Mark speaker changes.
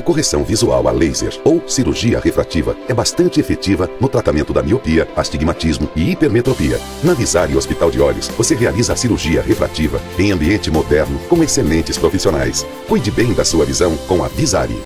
Speaker 1: correção visual a laser ou cirurgia refrativa é bastante efetiva no tratamento da miopia, astigmatismo e hipermetropia. Na Visari Hospital de Olhos, você realiza a cirurgia refrativa em ambiente moderno com excelentes profissionais. Cuide bem da sua visão com a Visari.